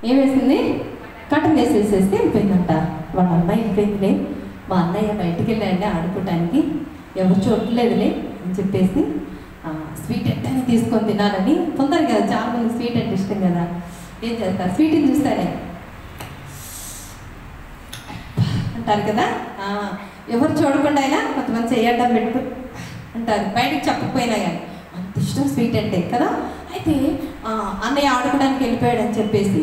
ఏం వేసింది? కటన్ వేసేసేసి వెళ్ళిపోయిందంట. వాళ్ళ అన్నయ్య వెళ్ళిపోయిందిలే, మా అన్నయ్య బయటికి వెళ్ళాడండి ఆడుకోవటానికి, ఎవరు చూడలేదులే అని చెప్పేసి స్వీట్ అంటే తీసుకొని తినాలని తొందరగా కదా, చాలా మంది స్వీట్ అంటే ఇష్టం కదా. ఏం చేస్తారు? స్వీట్ని చూస్తారే అంటారు కదా. ఎవరు చూడకుండా అయినా కొంతమంది చేయడం పెట్టుకు అంటారు, బయటకు చెప్పకపోయినా కానీ అంత ఇష్టం స్వీట్ అంటే కదా. అయితే అన్నయ్య ఆడుకోవడానికి వెళ్ళిపోయాడని చెప్పేసి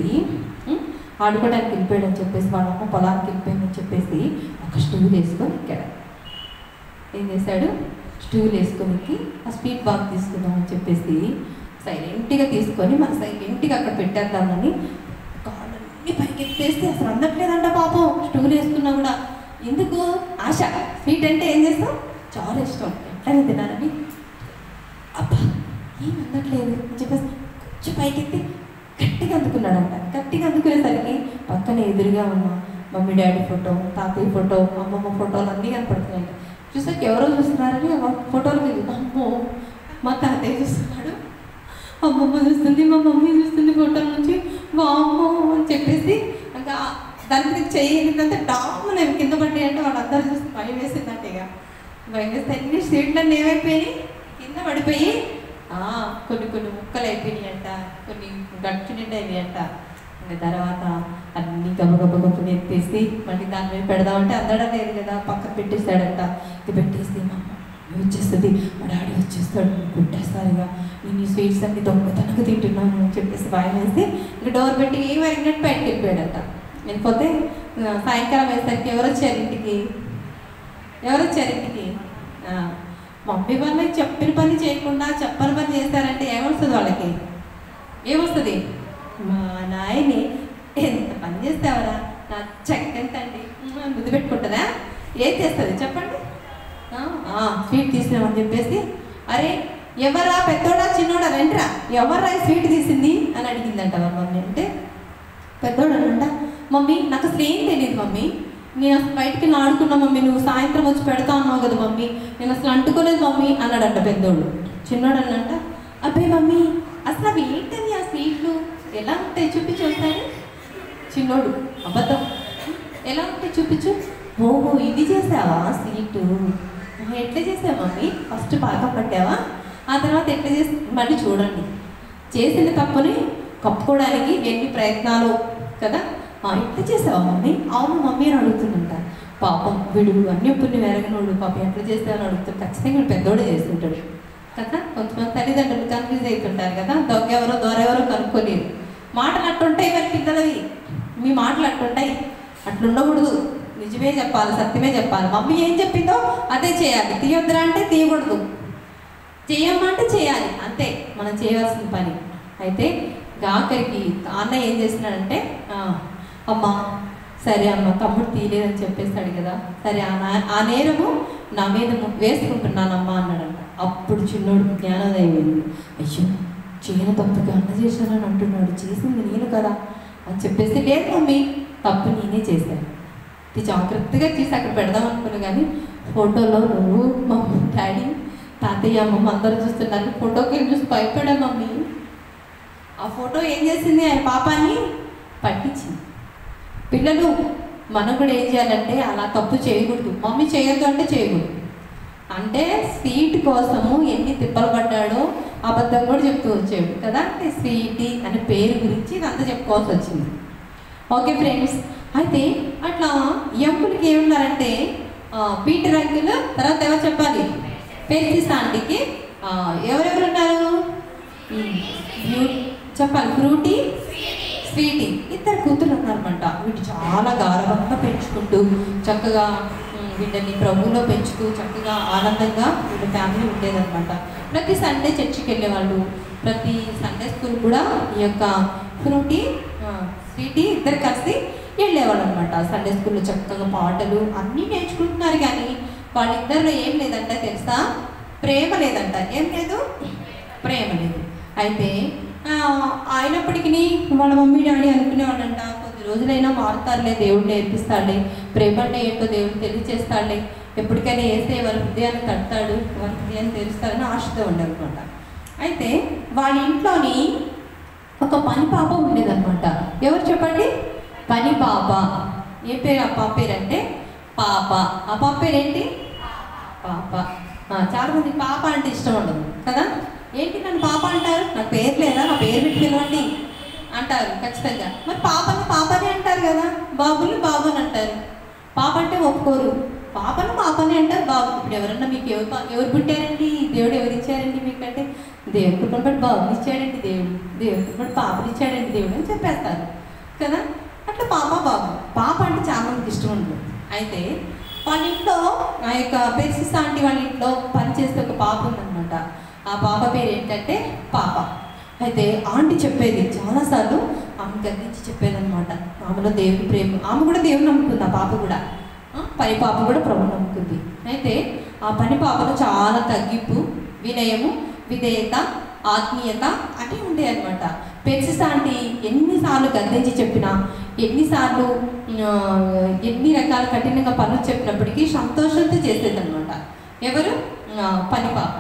వాళ్ళ అమ్మ పొలానికి వెళ్ళిపోయిందని చెప్పేసి ఒక స్టూల్ వేసుకొని ఎక్కాడు. ఏం చేశాడు? స్టూల్ వేసుకొని ఎక్కి ఆ స్వీట్ బాగా తీసుకుందామని చెప్పేసి సైలెంట్గా తీసుకొని మన సైలెంట్గా అక్కడ పెట్టేద్దామని కాళ్ళన్నీ పైకి ఎత్తేస్తే అసలు అందట్లేదంట పాపం. స్టూల్ వేసుకున్నా కూడా ఎందుకు ఆశ, స్వీట్ అంటే ఏం చేస్తాం, చాలా ఇష్టం, ఎట్లనే తినాలని. అబ్బా ఏం అందట్లేదు అని చెప్పేసి కొంచెం పైకెత్తి గట్టిగా అందుకున్నాడంట. గట్టిగా అందుకునేసరికి పక్కన ఎదురుగా ఉన్న మమ్మీ డాడీ ఫోటో, తాతయ్య ఫోటో, అమ్మమ్మ ఫోటోలు అన్నీ కనపడుతున్నాయంట. చూసాక ఎవరో చూస్తున్నారని ఫోటోలు మీద అమ్మో మా తాతయ్య చూస్తున్నాడు, అమ్మమ్మ చూస్తుంది, మా మమ్మీ చూస్తుంది ఫోటోల నుంచి, వామ్మో అని చెప్పేసి ఇంకా దాని మీద చేయిందంటే డామ్ నేను కింద పడ్డాయి అంటే వాళ్ళందరూ చూసి భయం వేసిందంటే. ఇక భయం వేస్తే అన్ని స్వీట్లన్నీ ఏమైపోయినాయి, కింద పడిపోయి కొన్ని ముక్కలు అయిపోయినాయి అంట, కొన్ని గట్టు నిండా అయినాయి అంట. ఇంకా తర్వాత అన్నీ గబగబని ఎత్తేసి మళ్ళీ దాని మీద పెడదామంటే అందడం లేదు కదా, పక్కన పెట్టేస్తాడంట. ఇది పెట్టేసి మా మమ్మీ వచ్చేస్తుంది, మా డాడీ వచ్చేస్తాడు, కొట్టేస్తారుగా, నేను ఈ స్వీట్స్ అన్ని దొంగతనంగా తింటున్నాను అని చెప్పేసి భయం వేసి ఇక డోర్ పెట్టి ఏమైనట్టు బయటకు వెళ్ళిపోయాడంట. వెళ్ళిపోతే సాయంకాలం వేసరికి ఎవరు వచ్చారు ఇంటికి? మమ్మీ వాళ్ళకి చెప్పిన పని చేయకుండా చెప్పని పని చేస్తారంటే ఏమొస్తుంది వాళ్ళకి? ఏమొస్తుంది? మా నాయని ఎంత పని చేస్తావరా, నా చెక్కంతండి ముద్దు పెట్టుకుంటుందా? ఏం చేస్తుంది చెప్పండి? స్వీట్ తీసినామని చెప్పేసి, అరే ఎవరా పెద్దోడా చిన్నోడా రండిరా, ఎవర్రా స్వీట్ తీసింది అని అడిగిందంట వాళ్ళ మమ్మీ. అంటే పెద్దోడు అనంట, మమ్మీ నాకు అసలు ఏం తెలియదు మమ్మీ, నేను అసలు బయటికి ఆడుకున్నా మమ్మీ, నువ్వు సాయంత్రం వచ్చి పెడతా అన్నావు కదా మమ్మీ, నేను అసలు అంటుకోలేదు మమ్మీ అన్నాడంట పెద్దోడు. చిన్నోడు అన్నంట, అబ్బాయి మమ్మీ అసలు అవి ఏంటని ఆ స్వీట్లు ఎలా ఉంటాయి చూపించు ఒకసారి. చిన్నోడు, అబద్ధం, ఎలా ఉంటాయి చూపించు. ఓహో ఇది చేసావా స్వీటు, ఎట్లా చేసావా మమ్మీ, ఫస్ట్ బాగా పట్టావా, ఆ తర్వాత ఎట్లా చేసి మళ్ళీ చూడండి, చేసిన తప్పుని కప్పుకోవడానికి ఎన్ని ప్రయత్నాలు కదా. ఎట్లా చేసావా మమ్మీ? అవును మమ్మీ అని అడుగుతుందంట. పాపం వీడు అన్ని పుణ్య వేరగనోడు, పాపం ఎట్లా చేస్తావని అడుగుతాడు. ఖచ్చితంగా వీడు పెద్దోడే చేస్తుంటాడు కదా. కొంతమంది తల్లిదండ్రులు కన్ఫ్యూజ్ అవుతుంటారు కదా, దొంగెవరో దొరెవరో కనుక్కోలేదు. మాటలు అట్టుంటాయి మరి పిల్లలవి, మీ మాటలు అట్టుంటాయి, అట్లుండకూడదు, నిజమే చెప్పాలి, సత్యమే చెప్పాలి. మమ్మీ ఏం చెప్పిందో అదే చేయాలి, తీయొద్దురా అంటే తీయకూడదు, చేయమంటే చేయాలి, అంతే మనం చేయవలసిన పని. అయితే ఆఖరికి అన్నయ్య ఏం చేస్తున్నాడంటే, అమ్మ సరే అమ్మ తమ్ముడు తీయలేదని చెప్పేస్తాడు కదా, సరే ఆ నేరము నా మీద వేసుకుంటున్నానమ్మా అన్నాడంట. అప్పుడు చిన్నోడు జ్ఞానోదయం అయింది. అయ్యో చేయను తప్పుగా అన్న చేశానని అంటున్నాడు, చేసింది నేను కదా అని చెప్పేసి, లేదు మమ్మీ తప్పు నేనే చేశాను, ఇది జాగ్రత్తగా తీసి అక్కడ పెడదాం అనుకున్నా కానీ ఫోటోలో నువ్వు మమ్మీ డాడీ తాతయ్య అమ్మమ్మ అందరూ చూస్తున్నారు, ఫోటోకి ఏం చూసి భయపడా మమ్మీ. ఆ ఫోటో ఏం చేసింది, ఆయన పాపాన్ని పట్టించింది. పిల్లలు మనం కూడా ఏం చేయాలంటే అలా తప్పు చేయకూడదు, మమ్మీ చేయొద్దు అంటే చేయకూడదు. అంటే స్వీట్ కోసము ఎన్ని తిప్పలు పడ్డాడో అబద్ధం కూడా చెప్తూ వచ్చాడు కదా. అంటే స్వీటీ అనే పేరు గురించి ఇదంతా చెప్పుకోవాల్సి వచ్చింది. ఓకే ఫ్రెండ్స్, అయితే అట్లా ఎంపులకి ఏమున్నారంటే పీటర్ అంకుల్, తర్వాత ఎవరు చెప్పాలి, పెర్సిస్ ఆంటీకి ఎవరెవరు ఉన్నారు చెప్పాలి, ఫ్రూటీ స్వీటీ, ఇద్దరు కూతురు ఉన్నారన్నమాట. వీటి చాలా గారవంగా పెంచుకుంటూ చక్కగా వీళ్ళని ప్రభువులో పెంచుతూ చక్కగా ఆనందంగా వీళ్ళ ఫ్యామిలీ ఉండేదన్నమాట. ప్రతి సండే చర్చికి వెళ్ళేవాళ్ళు, ప్రతి సండే స్కూల్ కూడా ఈ యొక్క ఫ్రూటీ స్వీటీ ఇద్దరు కలిసి వెళ్ళేవాళ్ళు అనమాట. సండే స్కూల్లో చక్కగా పాటలు అన్నీ నేర్చుకుంటున్నారు. కానీ వాళ్ళిద్దరిలో ఏం లేదంట తెలుసా, ప్రేమ లేదంట. ఏం లేదు, ప్రేమ లేదు. అయితే అయినప్పటికీ వాళ్ళ మమ్మీ డాడీ అనుకునేవాళ్ళంట, కొద్ది రోజులైనా మారుతారులే, దేవుడు నేర్పిస్తాడులే, ప్రేమ అంటే ఏంటో దేవుడు తెలియచేస్తాడులే, ఎప్పటికైనా వేస్తే వాళ్ళ హృదయాన్ని తడతాడు, వాళ్ళ హృదయాన్ని తెలుస్తాడని ఆశతో ఉండనమాట. అయితే వాళ్ళ ఇంట్లోని ఒక పని పాప ఉండేదన్నమాట. ఎవరు చెప్పండి? పని పాప. ఏ పేరు ఆ పాప పేరు అంటే పాప. ఆ పాప పేరేంటి? పాప. చాలా మంది పాప అంటే ఇష్టం ఉండదు కదా. ఏంటి నన్ను పాప అంటారు, నాకు పేరు లేదా, నా పేరు పెట్టి పిలవండి అంటారు ఖచ్చితంగా. మరి పాపని పాపని అంటారు కదా, బాబుని బాబు అని అంటారు. పాప అంటే ఒప్పుకోరు, పాపను పాపని అంటారు. బాబు ఇప్పుడు ఎవరన్నా మీకు ఎవరు పుట్టారండి, దేవుడు ఎవరు ఇచ్చారండి మీకంటే, దేవుడు కృపను బట్టి బాబుని ఇచ్చాడండి దేవుడు, దేవుడు కృపను బట్టి పాపని ఇచ్చాడండి దేవుడు అని చెప్పేస్తారు కదా. అట్లా పాప బాబు. పాప అంటే చాలా మందికి ఇష్టం ఉండదు. అయితే వాళ్ళ ఇంట్లో ఆ యొక్క పెర్సిస్ ఆంటీ వాళ్ళ ఇంట్లో పనిచేస్తే ఒక పాప ఉందన్నమాట. ఆ పాప పేరు ఏంటంటే పాప. అయితే ఆంటీ చెప్పేది చాలాసార్లు ఆమె గద్దించి చెప్పేదన్నమాట. ఆమెలో దేవుని ప్రేమ, ఆమె కూడా దేవుని నమ్ముకుంది. ఆ పాప కూడా, పని పాప కూడా ప్రభు నమ్ముకుంది. అయితే ఆ పని పాపలో చాలా తగ్గింపు, వినయము, విధేయత, ఆత్మీయత అన్నీ ఉంటాయి అన్నమాట. పెర్సిస్ ఆంటీ ఎన్నిసార్లు గద్దించి చెప్పినా, ఎన్నిసార్లు ఎన్ని రకాల కఠినంగా పనులు చెప్పినప్పటికీ సంతోషంతో చేసేదన్నమాట. ఎవరు? పని పాప.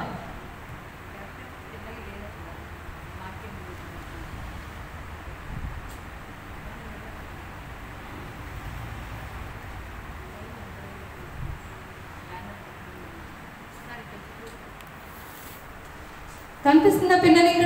కనిపిస్తుందా పిల్లలు ఇక్కడ?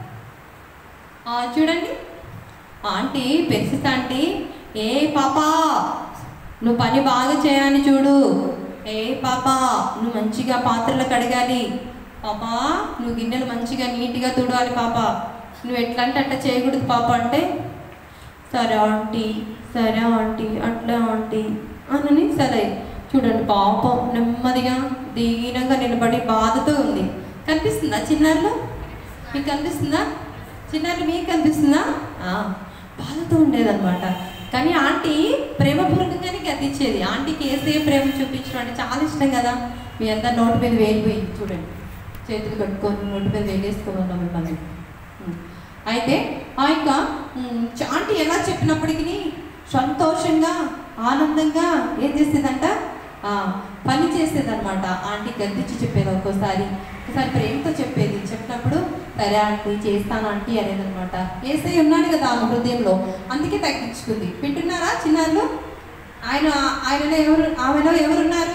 చూడండి, ఆంటీ పెర్సిస్ ఆంటీ, ఏ పాపా నువ్వు పని బాగా చేయాలి చూడు, ఏ పాపా నువ్వు మంచిగా పాత్రలు కడగాలి, పాపా నువ్వు గిన్నెలు మంచిగా నీట్గా తుడవాలి, పాపా నువ్వు ఎట్లా అంటే అట్లా చేయకూడదు పాప అంటే, సరే ఆంటీ సరే ఆంటీ అట్లా ఆంటీ అని సరే. చూడండి పాపం నెమ్మదిగా దీనంగా నిలబడి బాధతో ఉంది. కనిపిస్తుందా చిన్నారులు? మీకు కనిపిస్తుందా? చిన్నారులు మీకు కనిపిస్తుందా? బాధతో ఉండేదన్నమాట. కానీ ఆంటీ ప్రేమపూర్వకంగానే గద్దించేది. ఆంటీకి యేసయ్య ప్రేమ చూపించడం అంటే చాలా ఇష్టం కదా. మీ అందరు నోటి మీద వేలిపోయింది చూడండి, చేతులు కట్టుకొని నోటి మీద వేలేసుకోమన్నాం మిమ్మల్ని. అయితే ఆ యొక్క ఆంటీ ఎలా చెప్పినప్పటికీ సంతోషంగా ఆనందంగా ఏం చేసేదంట, పని చేసేదన్నమాట. ఆంటీ గద్దించి చెప్పేది, ఒక్కోసారి ప్రేమతో చెప్పేది. చెప్పినప్పుడు సరే ఆంటీ చేస్తాను ఆంటీ అనేదన్నమాట. యేసయ్య ఉన్నాడు కదా ఆమె హృదయంలో, అందుకే తగ్గించుకుంది. వింటున్నారా చిన్నారులు? ఆయనలో ఎవరు, ఆమెలో ఎవరున్నారు?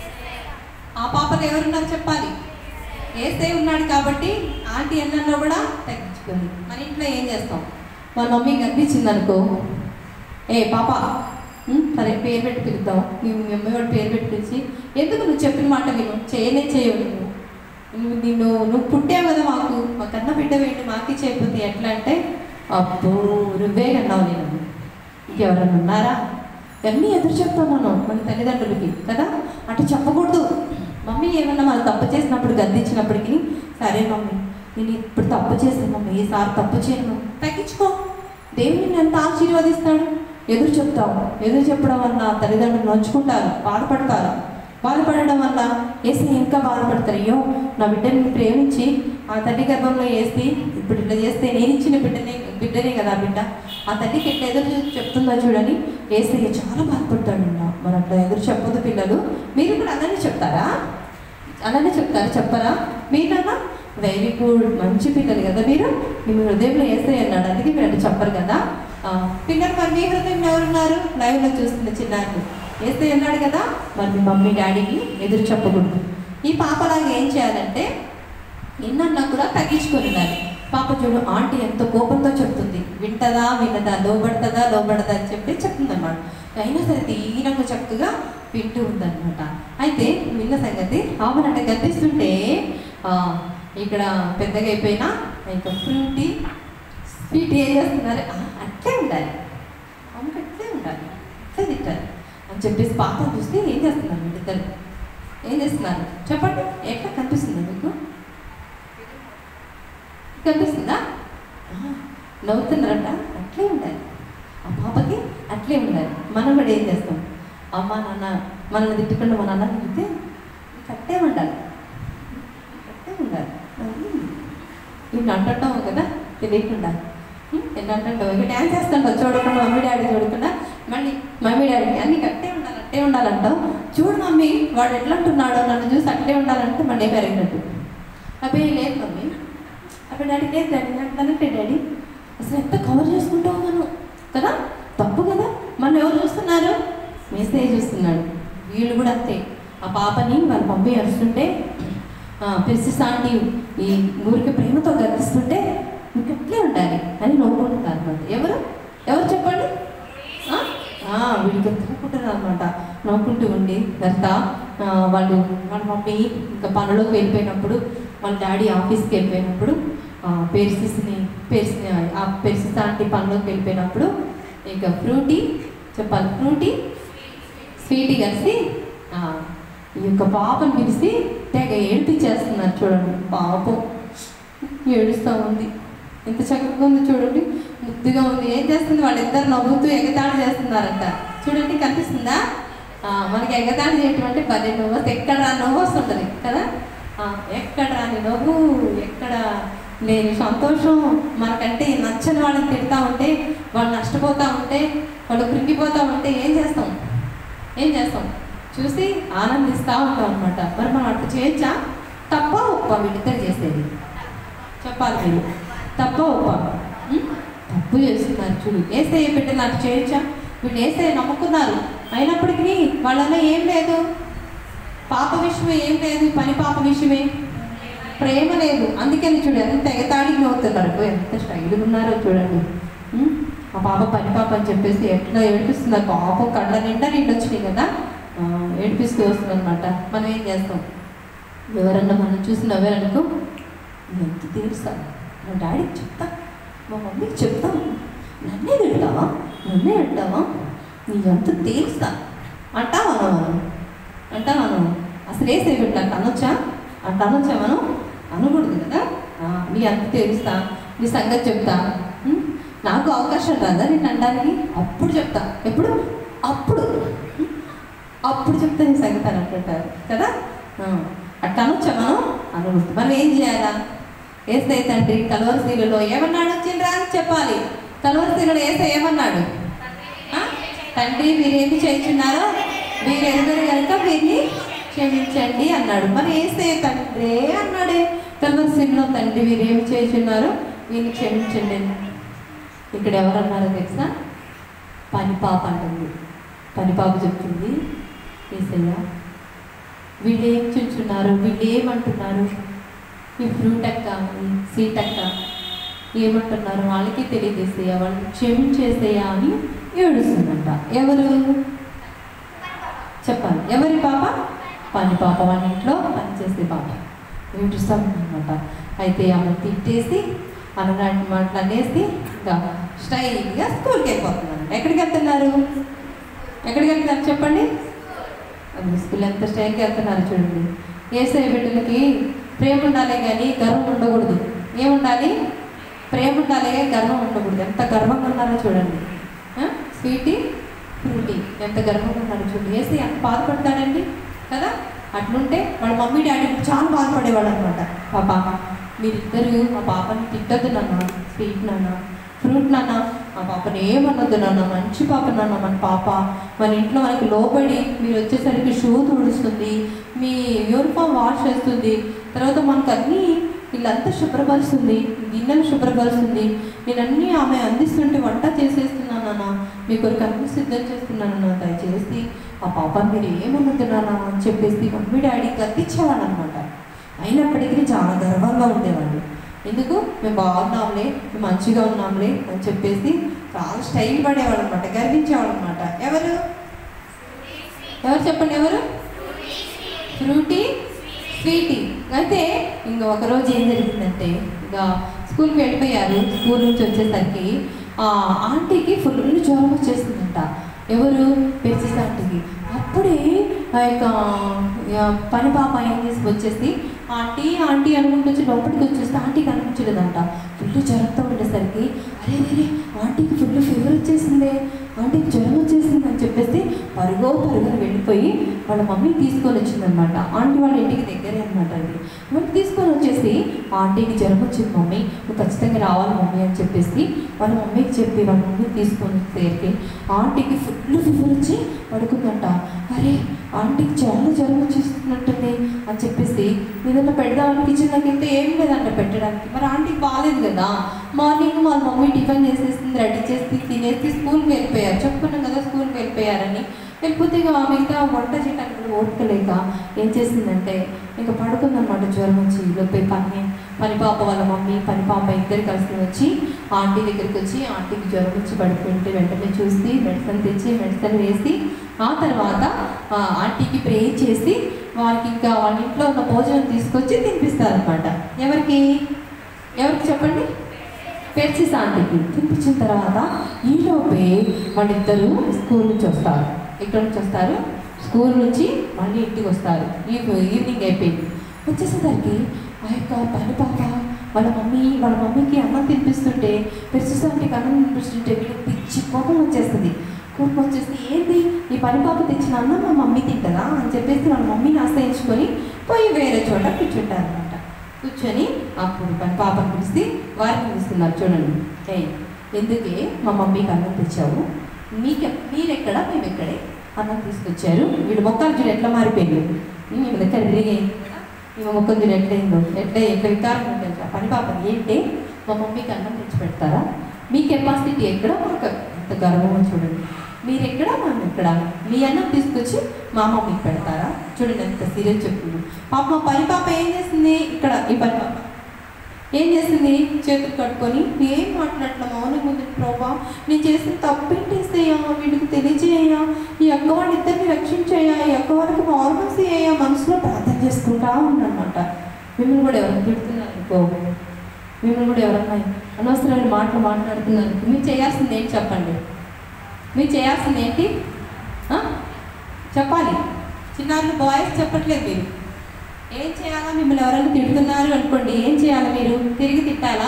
ఆ పాపలో ఎవరున్నారు చెప్పాలి? యేసయ్య ఉన్నాడు కాబట్టి ఆంటీ అన్నంలో కూడా తగ్గించుకుంది. మన ఇంట్లో ఏం చేస్తాం, మా మమ్మీ గద్దించింది అనుకో, ఏ పాప సరే పేరు పెట్టి పిలుద్దాం, మీ అమ్మాయి వాడు పేరు పెట్టి పిలిచి, ఎందుకు నువ్వు చెప్పిన మాట విను, చేయవు నువ్వు పుట్టావు కదా మాకు, మా కన్న బిడ్డ వేయండి మాకే చేయకపోతే ఎట్లా అంటే, అబ్బో నువ్వే కన్నావు, నేను ఇంకెవరన్నా ఉన్నారా, ఇవన్నీ ఎదురు చెప్తాం మనం మన తల్లిదండ్రులకి కదా. అటు చెప్పకూడదు. మమ్మీ ఏమన్నా మనం తప్పు చేసినప్పుడు గద్దించినప్పటికీ, సరే మమ్మీ నేను ఇప్పుడు తప్పు చేశాను మమ్మీ, ఈసారి తప్పు చేయను, తగ్గించుకో, దేవుడు నిన్ను ఎంత ఆశీర్వదిస్తాడు. ఎదురు చెప్తాము. ఎదురు చెప్పడం వల్ల తల్లిదండ్రులు నొచ్చుకుంటారు, బాధపడడం వల్ల యేసయ్య ఇంకా బాధపడతారు. అయ్యో నా బిడ్డని ప్రేమించి ఆ తల్లి గర్భంలో వేసి ఇప్పుడు ఇట్లా చేస్తే నేను ఇచ్చిన బిడ్డనే కదా బిడ్డ, ఆ తల్లికి ఎట్లా ఎదురు చెప్తుందో చూడని యేసయ్య చాలా బాధపడతాడు. మరి అట్లా ఎదురు చెప్పదు పిల్లలు. మీరు కూడా అలానే చెప్తారా? చెప్పరా మీరన్నా? వెరీ గుడ్, మంచి పిల్లలు కదా మీరు. మీ హృదయంలో యేసయ్య అన్నాడు, అందుకే మీరు అట్లా చెప్పరు కదా. పిల్లలు మరి మీ హృదయం ఎవరున్నారు? లైవ్లో చూస్తుంది చిన్నారులు. యేసయ్య అన్నాడు కదా, మరి మీ మమ్మీ డాడీకి ఎదురు చెప్పకూడదు. ఈ పాపలాగా ఏం చేయాలంటే ఎన్నన్నా కూడా తగ్గించుకొని ఉండాలి. పాప చూడు ఆంటీ ఎంతో కోపంతో చెప్తుంది, వింటదా వినదా, లోబడదా అని చెప్పి చెప్తుంది అన్నమాట. అయినా సరే దీనంగా చక్కగా వింటూ ఉందన్నమాట. అయితే విన్న సంగతి, ఆమెనంటే గద్దిస్తుంటే ఇక్కడ పెద్దగా అయిపోయినా ఇంకా స్వీట్ ఏం చేస్తున్నారు, అట్లే ఉండాలి, అమ్మకి అట్లే ఉండాలి, అట్లే తింటారు అని చెప్పేసి పాపను చూస్తే ఏం చేస్తున్నారు ఇద్దరు, ఏం చేస్తున్నారు చెప్పండి? ఎట్లా కనిపిస్తుందా మీకు? కనిపిస్తుందా? నవ్వుతున్నారట. అట్లే ఉండాలి, ఆ పాపకి అట్లే ఉండాలి. మనం కూడా ఏం చేస్తాం, అమ్మ నాన్న మనల్ని తిట్టుకుంటే మా నాన్న తింటే కట్టే ఉండాలి. నేను అంటుంటావు కదా తెలియకుండా, ఎన్ని అంటుంటావు, ఇక డ్యాన్స్ చేస్తుంటావు చూడకుండా, మమ్మీ డాడీ చూడకుండా, మళ్ళీ మమ్మీ డాడీకి అన్నీ అట్టే ఉండాలంటావు. చూడు మమ్మీ వాడు ఎట్లా అంటున్నాడో, నన్ను చూసి అట్లే ఉండాలంటే మళ్ళీ పెరిగినట్టు. అబ్బాయి లేదు మమ్మీ, అప్పుడు డాడీ లేదు డాడీ, నాకు తనంటే డాడీ అసలు ఎంత కవర్ చేసుకుంటావు మనం కదా, తప్పు కదా. వాళ్ళు ఎవరు చూస్తున్నారు? యేసయ్య చూస్తున్నాడు. వీళ్ళు కూడా అంతే. ఆ పాపని వాళ్ళ మమ్మీ అరుస్తుంటే ప్రిన్సెస్ ఆంటీ ఈ ఊరికి ప్రేమతో గర్తిస్తుంటే ఇంకెట్లే ఉండాలి అని నవ్వుకుంటున్నారు అనమాట. ఎవరు ఎవరు చెప్పండి? వీడికి నవ్వుకుంటున్నారు అనమాట. నవ్వుకుంటూ ఉండి తర్వాత వాళ్ళ మమ్మీ ఇంకా పనులోకి వెళ్ళిపోయినప్పుడు, వాళ్ళ డాడీ ఆఫీస్కి వెళ్ళిపోయినప్పుడు పెర్సిస్ ఆంటీ పనులోకి వెళ్ళిపోయినప్పుడు ఇంకా ఫ్రూటీ చెప్పాలి, ఫ్రూటీ స్వీటీ కలిసి ఈ యొక్క పాపను పిలిచి తెగ ఏడిపించేస్తున్నారు. చూడండి, పాపం ఏడుస్తూ ఉంది. ఎంత చక్కగా ఉంది చూడండి, ముద్దుగా ఉంది. ఏం చేస్తుంది? వాళ్ళిద్దరు నవ్వుతూ ఎగతాళి చేస్తున్నారంట. చూడండి, కనిపిస్తుందా? మనకి ఎగతాళి చేయటం అంటే 10 నవ్వు వస్తే ఎక్కడ రాని నవ్వు వస్తుంటుంది కదా. ఎక్కడ రాని నవ్వు, ఎక్కడ లేని సంతోషం. మనకంటే నచ్చని వాళ్ళని తిడతా ఉంటే, వాళ్ళు నష్టపోతూ ఉంటే, వాళ్ళు కృంగిపోతూ ఉంటే ఏం చేస్తాం? చూసి ఆనందిస్తూ ఉంటాం అనమాట. మరి మనం అట్లా చేయొచ్చా? తప్ప ఒప్ప వీళ్ళిద్దరు చేసేది? చెప్పాలి మీరు. తప్ప ఒప్ప? తప్పు చేస్తున్నారు. చూడు, యేసయ్య బిడ్డలు అట్లా చేయొచ్చా? వీళ్ళు యేసయ్య నమ్ముకున్నారు, అయినప్పటికీ వాళ్ళలో ఏం లేదు, పాప విషయమే ఏం లేదు, పని పాప విషయమే ప్రేమ లేదు. అందుకని చూడు ఎంత ఎగతాళికి అవుతున్నారు, ఎంత స్టైల్గా ఉన్నారో చూడండి. ఆ పాప పని పాప అని చెప్పేసి ఎట్లా ఏడిపిస్తున్నారు. పాపం కళ్ళ నిండా నీళ్ళు వచ్చినాయి కదా, ఏడిపిస్తూ వస్తుంది అనమాట. మనం ఏం చేస్తాం? ఎవరన్నా మనం చూసి నవ్వారనుకో, ఎంత తీరుస్తాను, మా డాడీకి చెప్తా, మా మమ్మీకి చెప్తాను, నన్నే తింటావా నీ ఎంత తీరుస్తా అంటావా మనం అసలు వేసే పెట్టా అనొచ్చా మనం? అనకూడదు కదా. నీ అంత తీరుస్తా, నీ సంగతి చెప్తా, నాకు అవకాశం రాదా నేను అనడానికి? అప్పుడు చెప్తా. ఎప్పుడు? అప్పుడు చెప్తా నీ సంగతి అని అంటుంటారు కదా. అట్లా అనొచ్చా మనం? అనకూడదు. మనం ఏం చేయాలా? యేసయ్య తండ్రి కలువరి శిలువలో ఏమన్నాడు? వచ్చిండ్రా అని చెప్పాలి. కలువరి శిలువలో యేసయ్య ఏమన్నాడు? తండ్రి మీరేమి చేయించున్నారో మీరు ఎరుగరు కనుక వీరిని క్షమించండి అన్నాడు. మరి యేసయ్య తండ్రే అన్నాడే కలువరి శిలువలో, తండ్రి వీరేమి చేయించున్నారో వీరిని క్షమించండి. ఇక్కడ ఎవరన్నారో తెలుసా? పని పాప అంటుంది. పని పాప చెప్తుంది, యేసయ్య వీళ్ళు ఏం చూచున్నారు, వీళ్ళు ఏమంటున్నారు, ఈ ఫ్రూట్ అక్క, ఈ సీట్ అక్క ఏమంటున్నారు వాళ్ళకి తెలియజేసేయా, వాళ్ళని క్షమించేసేయా అని ఏడుస్తుందంట. ఎవరు చెప్పాలి? ఎవరి పాప? పని పాప, వాళ్ళ ఇంట్లో పనిచేసే పాప ఏడుస్తామన్నమాట. అయితే ఆమె తిట్టేసి అన్ననాటి మాటలు అనేసి ఇంకా స్టైల్గా స్కూల్కి వెళ్ళిపోతున్నారు. ఎక్కడికి వెళ్తున్నారు చెప్పండి? స్కూల్ ఎంత స్టైల్కి వెళ్తున్నారు చూడండి. యేసయ్య బిడ్డలకి ప్రేమ ఉండాలి కానీ గర్వం ఉండకూడదు. ఏముండాలి? ప్రేమ ఉండాలి, గర్వం ఉండకూడదు. ఎంత గర్వంగా ఉన్నారో చూడండి. స్వీటీ ఫ్రూటీ ఎంత గర్వంగా ఉన్నారో చూడండి. యేసయ్య ఎంత బాధపడతాడండి కదా. అట్లుంటే వాళ్ళ మమ్మీ డాడీ చాలా బాధపడేవాడు అనమాట. పాప మీరిద్దరు మా పాపని తిట్టద్దు నాన్న, స్వీట్ నాన్న, ఫ్రూట్ నాన్న, మా పాపని ఏమన్నద్దు నాన్న, మంచి పాప నాన్న, మన పాప మన ఇంట్లో మనకి లోబడి మీరు వచ్చేసరికి షూ తుడుస్తుంది, మీ యూనిఫామ్ వాష్ చేస్తుంది, తర్వాత మనకు అన్నీ వీళ్ళంతా శుభ్రపరుస్తుంది, గిన్నెలు శుభ్రపరుస్తుంది, నేనన్నీ ఆమె అందిస్తుంటే వంట చేసేస్తున్నాను నాన్న, మీ కొరకు అన్నీ సిద్ధం చేస్తున్నాను నాన్న, దయచేసి ఆ పాప మీరు ఏమనుకున్నానా అని చెప్పేసి మమ్మీ డాడీ గర్తించేవాడు అనమాట. అయినప్పటికీ చాలా గర్వంగా ఉండేవాళ్ళు. ఎందుకు? మేము బాగున్నాంలే, మేము మంచిగా ఉన్నాంలే అని చెప్పేసి చాలా స్టైల్ పడేవాడు అనమాట, గర్వించేవాడు అనమాట. ఎవరు చెప్పండి? ఎవరు? Fruity Sweety. అయితే ఇంకా ఒకరోజు ఏం జరిగిందంటే, ఇంకా స్కూల్కి వెళ్ళిపోయారు. స్కూల్ నుంచి వచ్చేసరికి ఆంటీకి ఫుల్ జ్వరం వచ్చేసిందంట. ఎవరు? పెర్సిస్ ఆంటీకి. అప్పుడే ఆ యొక్క పని పాప ఏం చేసి వచ్చేసి ఆంటీ అనుకుంటూ వచ్చి లోపలికి వచ్చేస్తే ఆంటీ కనిపించలేదంట. ఫుల్ జ్వరంతో ఉండేసరికి అరే ఆంటీకి ఫుల్ ఫీవర్ వచ్చేసిందే, ఆంటీకి జ్వరం వచ్చేసింది అని చెప్పేసి పరుగుని వెళ్ళిపోయి వాళ్ళ మమ్మీ తీసుకొని వచ్చిందనమాట. ఆంటీ వాళ్ళ ఇంటికి దగ్గరే అనమాట అది. మమ్మీ తీసుకొని వచ్చేసి ఆంటీకి జ్వరం వచ్చింది మమ్మీ, నువ్వు ఖచ్చితంగా రావాలి మమ్మీ అని చెప్పేసి వాళ్ళ మమ్మీకి చెప్పి వాళ్ళ మమ్మీ తీసుకొని వచ్చేసరికి ఆంటీకి ఫుల్ ఫీవర్ వచ్చి పడుకుందంట. అరే ఆంటీకి చాలా జ్వరం వచ్చేస్తున్నట్టుంది అని చెప్పేసి ఏదన్నా పెడదామని కిచెన్లోకి వెళ్తే ఏం లేదంట పెట్టడానికి. మరి ఆంటీకి బాగాలేదు కదా. మార్నింగ్ వాళ్ళ మమ్మీ టిఫిన్ చేసేసింది, రెడీ చేసి తినేసి స్కూల్కి వెళ్ళిపోయారు. చెప్పుకున్నాం కదా స్కూల్కి వెళ్ళిపోయారని. వెళ్ళిపోతే ఇక మిగతా వంట చేయడానికి ఓపికలేక ఏం చేసిందంటే ఇంకా పడుకుందనమాట జ్వరం వచ్చి. లోపే పని పాప వాళ్ళ మమ్మీ పని పాప ఇద్దరు కలిసి వచ్చి ఆంటీ దగ్గరికి వచ్చి ఆంటీకి జ్వరం వచ్చి పడుకుంటే వెంటనే చూసి మెడిసిన్ తెచ్చి మెడిసిన్ వేసి ఆ తర్వాత ఆంటీకి ప్రే చేసి వాళ్ళకి ఇంకా వాళ్ళ ఇంట్లో ఉన్న భోజనం తీసుకొచ్చి తినిపిస్తారనమాట. ఎవరికి చెప్పండి? పెర్సిస్ ఆంటీకి తినిపించిన తర్వాత ఈలోపే వాళ్ళిద్దరూ స్కూల్ నుంచి వస్తారు. ఎక్కడి నుంచి వస్తారు? స్కూల్ నుంచి మళ్ళీ ఇంటికి వస్తారు. ఈవినింగ్ అయిపోయింది. వచ్చేసేసరికి ఆ యొక్క పని పాప వాళ్ళ మమ్మీకి అన్నం తినిపిస్తుంటే పెర్సిస్ ఆంటీకి అన్నం తినిపిస్తుంటే వీళ్ళకి పిచ్చి కోపం వచ్చేస్తుంది. కోపం వచ్చేసి ఏంటి ఈ పని పాప తెచ్చిన అన్నం మా మమ్మీ తింటుందా అని చెప్పేసి వాళ్ళ మమ్మీని ఆశ్రయించుకొని పోయి వేరే చోట కూర్చుంటారనమాట. కూర్చొని అప్పుడు పని పాపను పిలిచి వారిని పిలుస్తున్నారు. చూడండి, ఎందుకే మా మమ్మీకి అన్నం తెచ్చావు? మీరెక్కడ మేమెక్కడే అన్నం తీసుకొచ్చారు. వీడు మొక్కలు చూడు ఎట్లా మారిపోయింది. ఈమె దగ్గర రిరిగైంది కదా, ఈమె మొక్కలు చూడు ఎట్లయిందో, ఎట్లా వికారం ఉంటుంది. పని పాపని ఏంటి మా మమ్మీకి అన్నం తెచ్చి పెడతారా? మీ కెపాసిటీ ఎక్కడ? మాకు ఎంత గర్వం చూడండి. మీరెక్కడ మేము ఎక్కడ? మీ అన్నం తీసుకొచ్చి మా మమ్మీకి పెడతారా? చూడండి ఎంత సీరియస్ చెప్తుంది. పాప పని పాప ఏం చేసింది? ఇక్కడ ఈ పని పాప ఏం చేసింది? చేతులు కట్టుకొని ఏం మాట్లాడట్లా మౌనం ముందు. ప్రభా నేను చేసిన తప్పేంటేసేయ్యా, వీడికి తెలియజేయ్యా, ఈ అక్క వాళ్ళిద్దరిని రక్షించేయ్యా, ఈ అక్క వాళ్ళకి నార్మల్స్ అయ్యా, మనసులో ప్రార్థన చేసుకుంటా ఉన్నమాట. మిమ్మల్ని కూడా ఎవరైనా పెడుతున్నారు అనుకో, మిమ్మల్ని కూడా ఎవరన్నా అనవసరమైన మాటలు మాట్లాడుతున్నారు. మీరు చేయాల్సింది ఏంటి చెప్పండి? మీరు చేయాల్సింది ఏంటి చెప్పాలి. చిన్నారులు బాయ్స్ చెప్పట్లేదు. మీరు ఏం చేయాలా? మిమ్మల్ని ఎవరైనా తిడుతున్నారు అనుకోండి, ఏం చేయాలి? మీరు తిరిగి తిట్టాలా?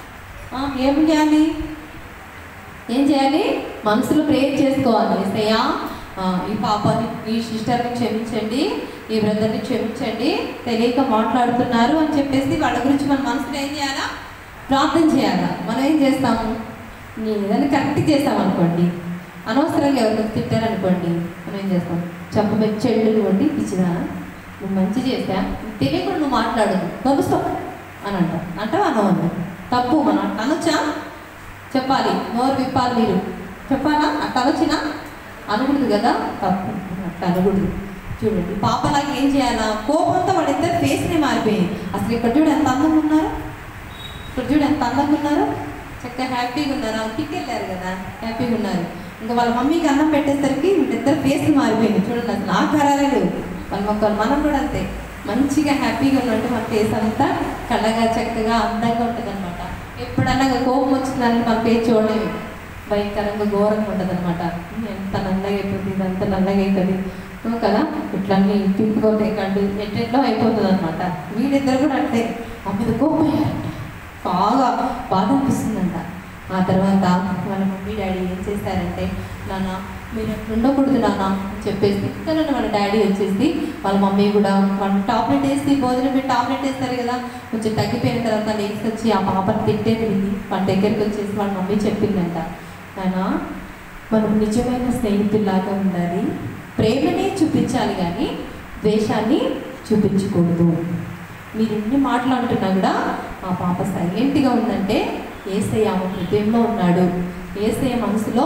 ఏం చేయాలి? మనసులో ప్రేయర్ చేసుకోవాలి. ఏసయ్యా ఈ పాపని, ఈ సిస్టర్ని క్షమించండి, ఈ బ్రదర్ని క్షమించండి, తెలియక మాట్లాడుతున్నారు అని చెప్పేసి వాళ్ళ గురించి మన మనసులో ఏం చేయాలా? ప్రార్థన చేయాలా. మనం ఏం చేస్తాము? ఏదైనా కరెక్ట్ చేస్తామనుకోండి, అనవసరంగా ఎవరిని తిట్టారనుకోండి, మనం ఏం చేస్తాం? చెప్పబెట్టి చెడు వండి పిచ్చిదా, నువ్వు మంచి చేసా, తెలియకుండా నువ్వు మాట్లాడదు నవ్వుస్తావు అని అంటావా? అనవద్దు, తప్పు. మనం అట్లా అనొచ్చా? చెప్పాలి, నోరు విప్పాలి. మీరు చెప్పాలా? అట్లా అనొచ్చినా అనకూడదు కదా, తప్పు, అట్లా అనకూడదు. చూడండి పాపలాగా ఏం చేయాలా? కోపంతో వాళ్ళిద్దరు ఫేస్నే మారిపోయింది. అసలు ఇక్కడ చూడు ఎంత అందంగా ఉన్నారు, ఇక్కడ చూడు ఎంత అందంగా ఉన్నారు, చక్కగా హ్యాపీగా ఉన్నారు. కిక్ వెళ్ళారు కదా, హ్యాపీగా ఉన్నారు. ఇంకా వాళ్ళ మమ్మీకి అన్నం పెట్టేసరికి వీళ్ళిద్దరు ఫేస్ మారిపోయింది. చూడండి అసలు ఆకారాలే లేవు వాళ్ళ మొక్కలు. మనం కూడా అంతే, మంచిగా హ్యాపీగా ఉన్నట్టు మన ఫేస్ అంతా కళ్ళగా చక్కగా అందంగా ఉంటుంది అనమాట. ఎప్పుడన్నా కోపం వచ్చిందని మన ఫేస్ చూడలేము, భయంకరంగా ఘోరంగా ఉంటుంది అనమాట. ఎంత నల్లగా అయిపోతుంది, ఇదంతా నల్లగా అవుతుంది కదా, ఇట్లన్నీ తిప్పిపోతే కండు ఎట్లెట్లో అయిపోతుంది అనమాట. వీళ్ళిద్దరు కూడా అంటే ఆ మీద కోపం అయ్యారంట, బాగా బాధ అనిపిస్తుందంట. ఆ తర్వాత వాళ్ళ మమ్మీ డాడీ ఏం చేశారంటే, నాన్న మీరు అట్లా ఉండకూడదు నాన్న అని చెప్పేసి తనని వాళ్ళ డాడీ వచ్చేసి వాళ్ళ మమ్మీ కూడా వాళ్ళు టాబ్లెట్ వేసి భోజనం పెట్టి టాబ్లెట్ వేస్తారు కదా, కొంచెం తగ్గిపోయిన తర్వాత లేచి వచ్చి ఆ పాపను తిట్టేది విని వాళ్ళ దగ్గరికి వచ్చేసి వాళ్ళ మమ్మీ చెప్పిందంట, నాన్న మనం నిజమైన స్నేహితుల్లాగా ఉండాలి, ప్రేమనే చూపించాలి కానీ ద్వేషాన్ని చూపించకూడదు. మీరు ఎన్ని మాటలు అంటున్నా కూడా ఆ పాప సైలెంట్గా ఉందంటే యేసయ్య ఆమె హృదయంలో ఉన్నాడు. యేసయ్య మనసులో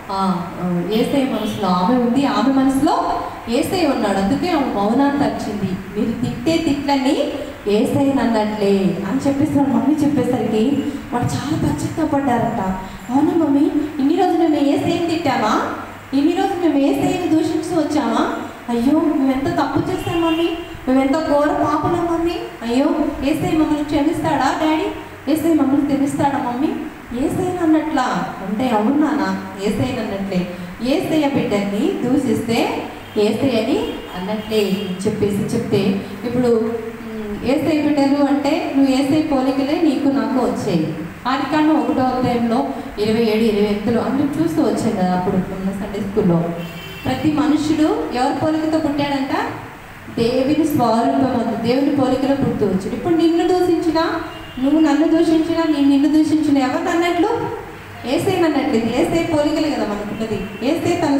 ఆమె ఉంది, ఆమె మనసులో యేసయ్య ఉన్నాడు. అందుకే ఆమె మౌనాన్ని తచ్చింది. మీరు తిట్టే తిట్లని యేసయ్య అన్నట్లే అని చెప్పేసి వాళ్ళ మమ్మీ చెప్పేసరికి వాళ్ళు చాలా పశ్చాత్తాపడ్డారంట. అవునా మమ్మీ, ఇన్ని రోజులు మేము యేసయ్యని తిట్టామా? ఇన్ని రోజులు మేము యేసయ్యని దూషించి వచ్చామా? అయ్యో మేమెంత తప్పు చేస్తాం మమ్మీ, మేమెంత ఘోర పాపలం మమ్మీ. అయ్యో యేసయ్య మమ్మల్ని క్షమిస్తాడా డాడీ? యేసయ్య మమ్మల్ని క్షమిస్తాడా మమ్మీ? యేసయ్యని అన్నట్లా అంటే అవునానా? యేసయ్యని అన్నట్లే. యేసయ్య బిడ్డని దూషిస్తే యేసయ్యని అన్నట్లే చెప్పేసి చెప్తే, ఇప్పుడు యేసయ్య బిడ్డలు అంటే నువ్వు యేసయ్య పోలికలే నీకు నాకు వచ్చాయి. ఆదికాండం 1వ అధ్యాయంలో 27-28 అందరూ చూస్తూ వచ్చాయి కదా అప్పుడు ఉన్న సండే స్కూల్లో. ప్రతి మనుషుడు ఎవరి పోలికతో పుట్టాడంట? దేవుని స్వరూపమందు, దేవుని పోలికలో పుడుతూ వచ్చాడు. ఇప్పుడు నిన్ను దూషించినా, నువ్వు నన్ను దూషించినా, నేను నిన్ను దూషించిన ఎవరిని అన్నట్లు? యేసయ్యని అన్నట్లు. ఇది యేసయ్య పోలికలే కదా మనకున్నది. యేసయ్య తన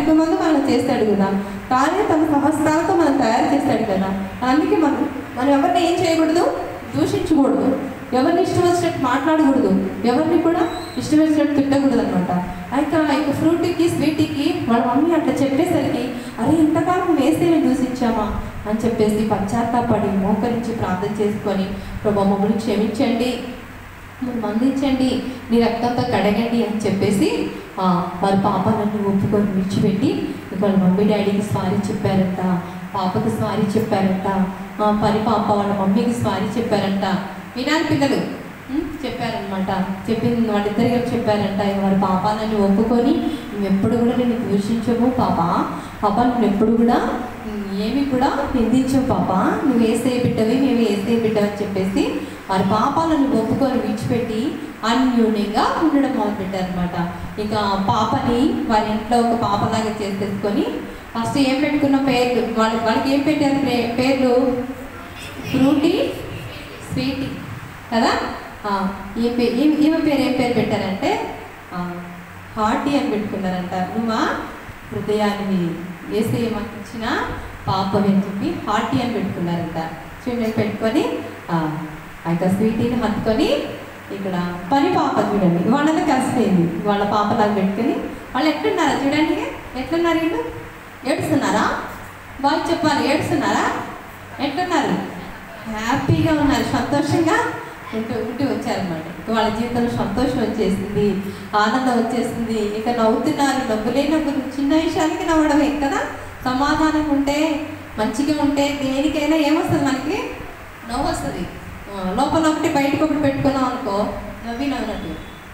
ముందు మనం చేస్తాడు కదా, తానే తన సహస్రాలతో మనం తయారు చేస్తాడు కదా. అందుకే మనం ఎవరిని ఏం చేయకూడదు, దూషించకూడదు, ఎవరిని ఇష్టం వచ్చినట్టు మాట్లాడకూడదు, ఎవరిని కూడా ఇష్టం వచ్చినట్టు తిట్టకూడదు అనమాట. ఇక ఫ్రూటీకి స్వీటీకి వాళ్ళ మమ్మీ అట్లా చెప్పేసరికి అరే ఇంతకాలం వేసేవి దూషించామా అని చెప్పేసి పశ్చాత్తాపడి మోకరించి ప్రార్థన చేసుకొని ప్రభా మమ్మల్ని క్షమించండి, మందించండి, నీ రక్తంతో కడగండి అని చెప్పేసి వారి పాపాలన్నీ ఒప్పుకొని విడిచిపెట్టి వాళ్ళ మమ్మీ డాడీకి సారీ చెప్పారంట, పాపకి సారీ చెప్పారంట, పని పాప వాళ్ళ మమ్మీకి సారీ చెప్పారంట. వినాలి పిల్లలు, చెప్పారనమాట. చెప్పింది వాళ్ళిద్దరిగా చెప్పారంట. వారి పాపాలన్నీ ఒప్పుకొని నువ్వు ఎప్పుడు కూడా నేను దూషించము పాప నువ్వు ఎప్పుడు కూడా ఏమి కూడా నిందించవు పాప, నువ్వు యేసయ్య బిడ్డవి, మేము యేసయ్య బిడ్డవి అని చెప్పేసి వారి పాపాలను ఒప్పుకొని విడిచిపెట్టి అన్యూన్యంగా ఉండడం మొదలుపెట్టారనమాట. ఇక పాపని వారి ఇంట్లో ఒక పాపలాగా చేసేసుకొని ఫస్ట్ ఏం పెట్టుకున్న పేర్లు, వాళ్ళకి ఏం పెట్టారు పేర్లు, ఫ్రూటీ స్వీటీ కదా. ఈమె పేరు ఏం పేరు పెట్టారంటే హార్టీ అని పెట్టుకున్నారంట. నువ్వా హృదయాన్ని యేసయ్య మాకు ఇచ్చిన పాపవి అని చెప్పి హార్టీ అని పెట్టుకున్నారంట. చూడండి, పెట్టుకొని ఇక స్వీటీని హత్తుకొని ఇక్కడ పని పాప చూడండి వాళ్ళని కలిసిపోయింది, వాళ్ళ పాపలాగా పెట్టుకొని వాళ్ళు ఎట్లున్నారా చూడండి, ఎట్లున్నారు వీళ్ళు, ఏడుస్తున్నారా, బాగా చెప్పాలి, ఏడుస్తున్నారా, ఎట్లున్నారు, హ్యాపీగా ఉన్నారు, సంతోషంగా ఉంటూ వచ్చారనమాట. వాళ్ళ జీవితంలో సంతోషం వచ్చేసింది, ఆనందం వచ్చేసింది, ఇక నవ్వుతున్నారు, నవ్వులే నవ్వులు, చిన్న విషయాలకి నవ్వడమే కదా. సమాధానం ఉంటే మంచిగా ఉంటే దేనికైనా ఏమొస్తుంది, మనకి నవ్వు వస్తుంది. లోపల ఒకటి బయటకు ఒకటి పెట్టుకున్నాం అనుకో నవ్వినవ్వనట్టు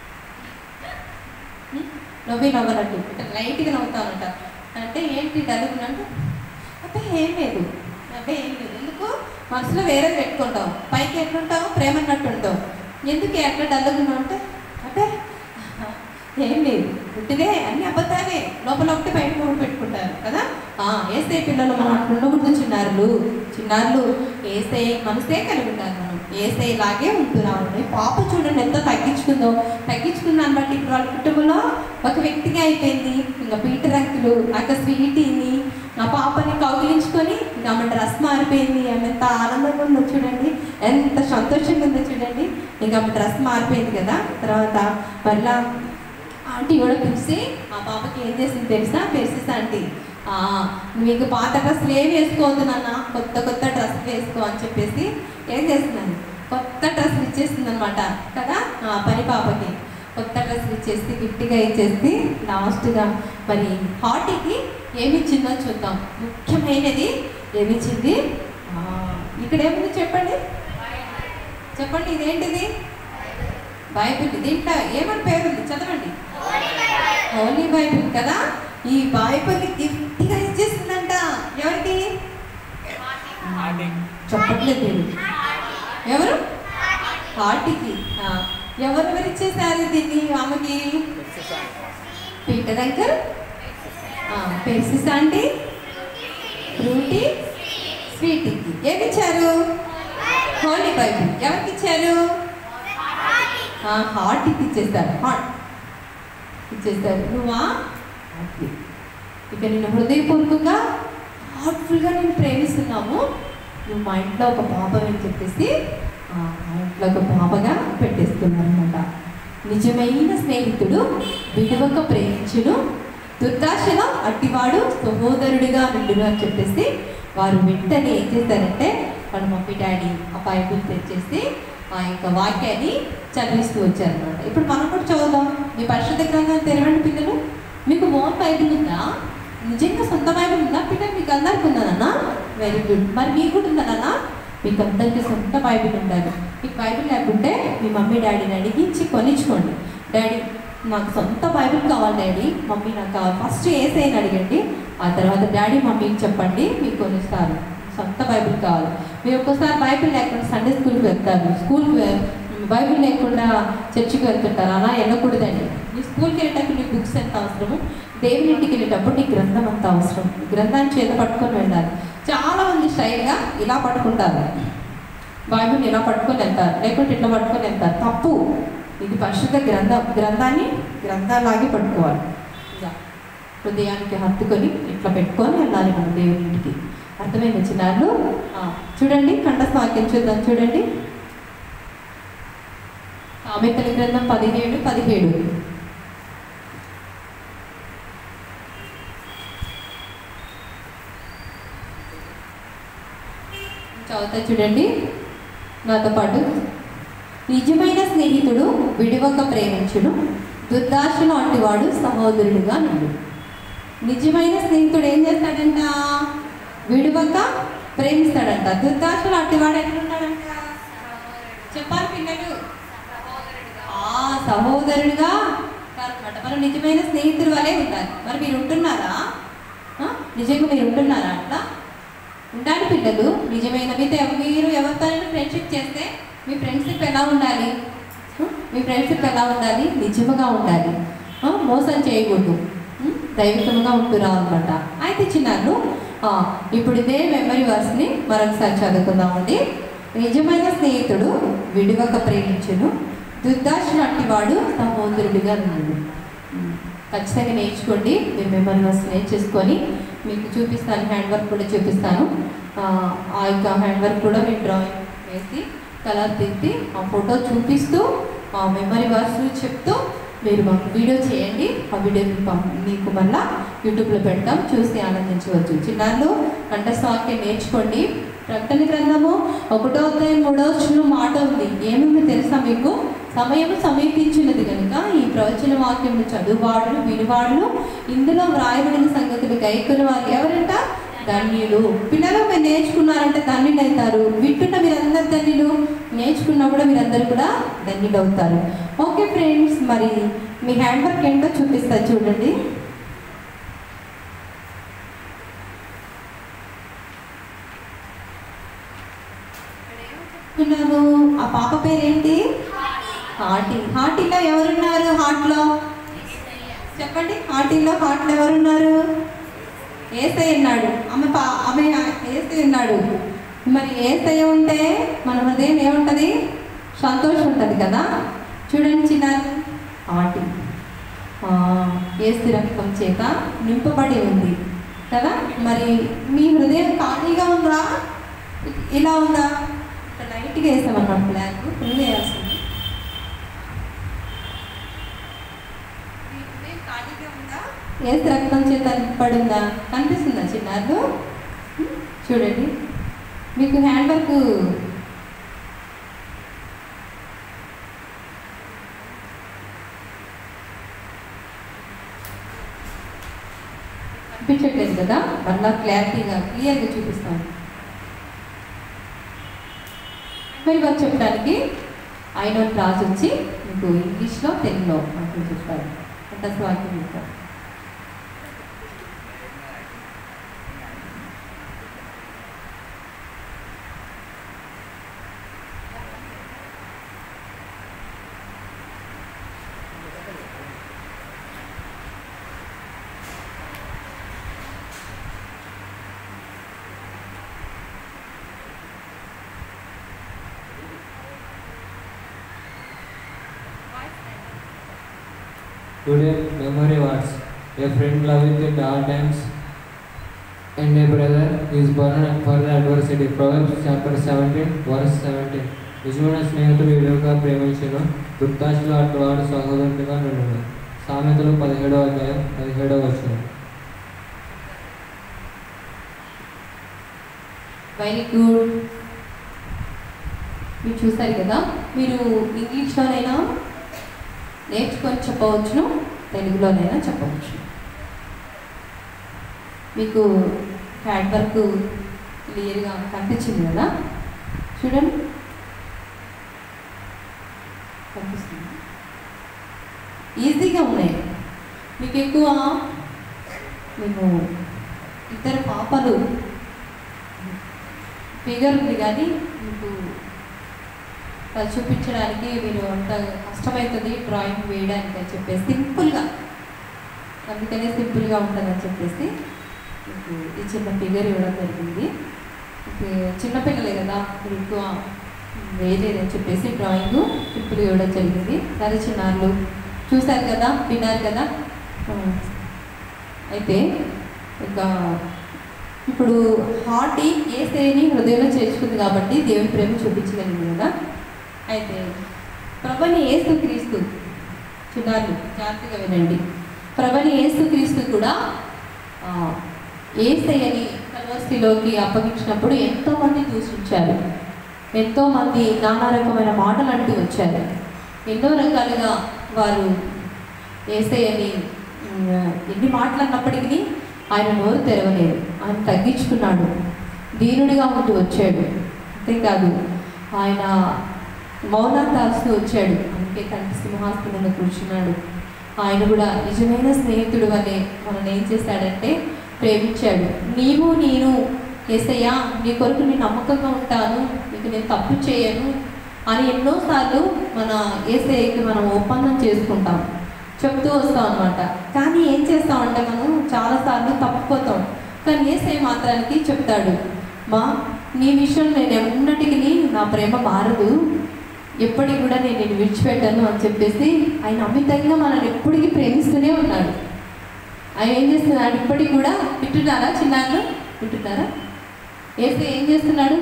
ఇట్లా లైట్గా నవ్వుతానంట. అంటే ఏంటి డలుగునంటే అంటే ఏం లేదు, ఎందుకు మనసులో వేరే పెట్టుకుంటాం, పైకి ఎట్లుంటావు ప్రేమ అన్నట్టు ఉంటావు, ఎందుకు ఎట్లా డల్లుగున్నావు అంటే ఏం లేదు, పుట్టిదే అన్ని అబద్ధాలే, లోపల ఒకటి బయట ఒకటి పెట్టుకుంటారు కదా. యేసయ్య పిల్లలు మనం అట్లా ఉండకూడదు, చిన్నారులు యేసయ్య మనసే కలిగి ఉంటారు, మనం యేసయ్య లాగే ఉంటున్నాము. పాప చూడండి ఎంత తగ్గించుకున్నాను బట్టి ఇప్పుడు వాళ్ళ కుటుంబంలో ఒక వ్యక్తిగా అయిపోయింది. ఇంకా పీటర్ అంకులు అక్క స్వీటీని ఆ పాపని కౌగిలించుకొని ఇంకా ఆమె డ్రెస్ మారిపోయింది, ఆమె ఎంత ఆనందంగా ఉందో చూడండి, ఎంత సంతోషంగా ఉందో చూడండి. ఇంకా ఆమె డ్రెస్ మారిపోయింది కదా. తర్వాత మళ్ళా ఆంటీ కూడా పిలిచి ఆ పాపకి ఏం చేసింది తెలుసా, పెర్సిస్ ఆంటీ మీకు పాత డ్రెస్సులు ఏమి వేసుకోవద్దు నాన్న, కొత్త డ్రెస్సులు వేసుకో అని చెప్పేసి ఏం చేస్తున్నాను, కొత్త డ్రెస్సులు ఇచ్చేస్తుంది అనమాట కదా. పని పాపకి కొత్త డ్రెస్సులు ఇచ్చేసి గిఫ్ట్గా ఇచ్చేసి లాస్ట్గా మరి హార్టీకి ఏమి ఇచ్చిందో చూద్దాం. ముఖ్యమైనది ఏమి ఇచ్చింది, ఇక్కడ ఏముంది చెప్పండి, ఇదేంటిది బైబిల్. దీంట్లో ఏమని పేరు ఉంది చదవండి, హోలీ బైబిల్ కదా. ఈ బైబిల్ గిఫ్ట్గా ఇచ్చేసిందంట. ఎవరికి చెప్పట్లేదు, ఎవరు హార్టీకి. ఎవరెవరు ఇచ్చేసారు దీన్ని ఆమెకి, Peter uncle, Persis aunty, Fruity స్వీటీకి ఏమి ఇచ్చారు, హోలీ బైబిల్. ఎవరికి ఇచ్చారు, హార్టీకి ఇచ్చేస్తారు. నువ్వా ఇక నేను హృదయపూర్వకంగా హార్ట్ఫుల్గా నేను ప్రేమిస్తున్నాము, నువ్వు మా ఇంట్లో ఒక పాప అని చెప్పేసి మా ఇంట్లో ఒక పాపగా పెట్టేస్తున్నారు అనమాట. నిజమైన స్నేహితుడు విడువక ప్రేమించును, దుర్దాశలో అట్టివాడు సహోదరుడిగా నిండును అని చెప్పేసి వారు వెంటనే ఏం చేశారంటే వాళ్ళ మమ్మీ డాడీ ఆ బైబిల్ తెచ్చేసి ఆ యొక్క వాక్యాన్ని చదివిస్తూ వచ్చారనమాట. ఇప్పుడు మనం కూడా చదువుదాం. మీ పరిశుద్ధ గ్రంథాన్ని తెరవండి పిల్లలు. మీకు ఓన్ బైబిల్ ఉందా, నిజంగా సొంత బైబిల్ ఉందా పిల్లలు? మీకు అందరికి ఉందనన్నా, వెరీ గుడ్. మరి మీకు కూడా ఉందనన్నా, మీకు అందరికీ సొంత బైబిల్ ఉండాలి. మీకు బైబిల్ లేకుంటే మీ మమ్మీ డాడీని అడిగించి కొనిచ్చుకోండి. డాడీ నాకు సొంత బైబిల్ కావాలి డాడీ, మమ్మీ నాకు కావాలి. ఫస్ట్ యేసయ్యని అడిగండి, ఆ తర్వాత డాడీ మమ్మీకి చెప్పండి, మీకు కొనిస్తారు. సొంత బైబిల్ కావాలి. మీరు ఒక్కోసారి బైబిల్ లేకుండా సండే స్కూల్కి వెళ్తారు, బైబిల్ లేకుండా చర్చికి వెళ్తుంటారు. అలా వెళ్ళకూడదండి. నీ స్కూల్కి వెళ్ళేటప్పుడు నీ బుక్స్ ఎంత అవసరము, దేవుని ఇంటికి వెళ్ళేటప్పుడు నీ గ్రంథం అంత అవసరం. గ్రంథాన్ని చేత పట్టుకొని వెళ్ళాలి. చాలామంది స్టైల్గా ఇలా పట్టుకుంటారు, బైబిల్ ఇలా పట్టుకొని వెళ్తారు, లేకుంటే ఇట్లా పట్టుకొని వెళ్తారు. తప్పు. ఇది పరిశుద్ధ గ్రంథాన్ని గ్రంథాలాగే పట్టుకోవాలి. హృదయానికి హత్తుకొని ఇట్లా పెట్టుకొని వెళ్ళాలి మనం దేవుని ఇంటికి. అర్థమైంది చిన్నారులు? చూడండి కంఠస్థవాక్యం చూద్దాం. చూడండి సామెతల గ్రంథం 17:17. చదువుతా చూడండి నాతో పాటు. నిజమైన స్నేహితుడు విడివక ప్రేమించును, దుర్దాశను అట్టివాడు సహోదరుడుగా నుండు. నిజమైన స్నేహితుడు ఏం చేస్తాడంట? విడివక ప్రేమిస్తాడంట. దుర్దాశలు అట్టివాడు ఎట్లున్నాడంట? చెప్పాలి పిల్లలు. సహోదరుడుగా కాదనమాట. మనం నిజమైన స్నేహితుడు వలే ఉండాలి. మరి మీరు ఉంటున్నారా? నిజంగా మీరు ఉంటున్నారా? అట్లా ఉండాలి పిల్లలు. నిజమైన మీరు ఎవరితో ఫ్రెండ్షిప్ చేస్తే మీ ఫ్రెండ్షిప్ ఎలా ఉండాలి? మీ ఫ్రెండ్షిప్ ఎలా ఉండాలి? నిజముగా ఉండాలి, మోసం చేయకూడదు, దైవికంగా ఉంటున్నాం అనమాట. అయితే చిన్నాను ఇప్పుడు ఇదే మెమరీ వర్స్ని మరొకసారి చదువుకుందామండి. నిజమైన స్నేహితుడు విడివక ప్రేమించును, దుర్దాశను అట్టివాడు సహోదరుడిగా ఉన్నాడు. ఖచ్చితంగా నేర్చుకోండి. మీరు మెమరీ వర్స్ నేర్చేసుకొని మీకు చూపిస్తాను. హ్యాండ్ వర్క్ కూడా చూపిస్తాను. ఆ యొక్క హ్యాండ్ వర్క్ కూడా మీరు డ్రాయింగ్ వేసి కలర్ తీసి ఆ ఫోటో చూపిస్తూ ఆ మెమరీ వర్స్ చెప్తూ మీరు మాకు వీడియో చేయండి. ఆ వీడియో మీకు మళ్ళీ యూట్యూబ్లో పెడతాం, చూసి ఆనందించవచ్చు. చిన్నారులు కంఠస్థవాక్యం నేర్చుకోండి. ప్రకటన గ్రంథము 1:3 మాట ఉంది. ఏముంది తెలుసా మీకు? సమయము సమీపించినది కనుక ఈ ప్రవచన వాక్యమును చదువువాడులు వినివాడులు ఇందులో వ్రాయబడిన సంగతులు గైకొని వారు ఎవరంట? ధన్యులు. పిల్లలు మీరు నేర్చుకున్నారంటే ధన్యులు అవుతారు. వింటున్న మీరందరు ధన్యులు, నేర్చుకున్నా కూడా మీరందరూ కూడా ధన్యులు అవుతారు. ఓకే ఫ్రెండ్స్, మరి మీ హ్యాండ్ వర్క్ ఏంటో చూపిస్తారు చూడండి. ఆ పాప పేరేంటి? హాటి. హాటిలో ఎవరున్నారు? హాట్లో చెప్పండి. హాటిలో ఎవరున్నారు? ఏసయ్య ఉన్నాడు. ఆమె ఏసయ్య ఉన్నాడు. మరి ఏసయ్య ఉంటే మన హృదయం ఏముంటుంది? సంతోషం ఉంటుంది కదా. చూడండి చిన్నారు, హాటి ఏసు రక్తం చేత నింపబడి ఉంది కదా. మరి మీ హృదయం ఖాళీగా ఉందా? ఇలా ఉందా? లైట్గా వేసామన్నమాట. Black full వేయాల్సింది. ఖాళీగా ఉందా? ఏసు రక్తం చేత నింపబడిందా? కనిపిస్తుందా చిన్నారు? చూడండి మీకు హ్యాండ్ వర్క్ కనిపించట్లేదు కదా. మళ్ళా క్లియర్గా చూపిస్తాను. మరి వాళ్ళు చెప్పడానికి ఆయన క్లాస్ వచ్చి మీకు ఇంగ్లీష్లో తెలుగులో వాక్యం చెప్తారు. అంత వాక్యం చెప్తారు. Today, memory words. A friend loveth in all times, and a brother is born for the adversity. Proverbs chapter 17, verse 17. నిజమైన స్నేహితుడు విలువగా ప్రేమించును, దుర్దాశలు అటువాడు సహోదరుడిగా నుండును. సామెతలు 17:17. Very good. మీరు చూసారు కదా. మీరు ఇంగ్లీష్లోనైనా నేర్చుకొని చెప్పవచ్చును, తెలుగులోనైనా చెప్పవచ్చు. మీకు హ్యాండ్ వర్క్ క్లియర్గా కనిపించింది కదా. చూడండి కనిపిస్తుంది. ఈజీగా ఉన్నాయి. మీకు ఎక్కువ మేము ఇద్దరు పాపలు ఫిగర్ ఉంది కానీ మీకు చూపించడానికి మీరు అంత కష్టమవుతుంది డ్రాయింగ్ వేయడానికి అని చెప్పేసి సింపుల్గా, అందుకనే సింపుల్గా ఉంటుందని చెప్పేసి మీకు ఈ చిన్న ఫిగర్ ఇవ్వడం జరిగింది. చిన్నపిల్లలే కదా మీరు ఎక్కువ వేయలేదని చెప్పేసి డ్రాయింగ్ సింపుల్గా ఇవ్వడం జరిగింది. సరే చిన్నారులు చూశారు కదా, విన్నారు కదా. అయితే ఇంకా ఇప్పుడు హార్ట్ యేసయ్యని హృదయంలో చేర్చుకుంది కాబట్టి దేవుని ప్రేమ చూపించగలిగింది కదా. అయితే ప్రభుని యేసుక్రీస్తు, చిన్నారులు జాగ్రత్తగా వినండి, ప్రభుని యేసుక్రీస్తు కూడా యేసయ్యని కల్వరిలోకి అప్పగించినప్పుడు ఎంతోమంది దూషించారు, ఎంతోమంది నానా రకమైన మాటలు అంటూ వచ్చారు. ఎన్నో రకాలుగా వారు యేసయ్యని ఎన్ని మాటలు అన్నప్పటికీ ఆయన నోరు తెరవలేదు. ఆయన తగ్గించుకున్నాడు, దీనుడిగా ఉంటూ వచ్చాడు. అంతేకాదు ఆయన మౌనాన్ని దాస్తూ వచ్చాడు. అందుకే తండ్రి సింహాసనంలో కూర్చున్నాడు. ఆయన కూడా నిజమైన స్నేహితుడు వలె మనల్ని ఏం చేశాడంటే ప్రేమించాడు. నీవు నేను యేసయ్యా నీ కొరకు నేను నమ్మకంగా ఉంటాను, నీకు నేను తప్పు చేయను అని ఎన్నోసార్లు మన యేసయ్యకి మనం ఒప్పందం చేసుకుంటాం, చెప్తూ వస్తాం అన్నమాట. కానీ ఏం చేస్తామంటే మనం చాలాసార్లు తప్పిపోతాం. కానీ యేసయ్య మాత్రానికి చెప్తాడు, మా నీ విషయం నేను ఎన్నటికి నా ప్రేమ మారదు, ఎప్పటికి కూడా నేను నేను విడిచిపెట్టాను అని చెప్పేసి ఆయన అమితంగా మనల్ని ఎప్పటికీ ప్రేమిస్తూనే ఉన్నాడు. ఆయన ఏం చేస్తున్నాడు ఇప్పటికి కూడా? వింటున్నారా చిన్నాళ్ళు? వింటున్నారా? యేసయ్య ఏం చేస్తున్నాడు?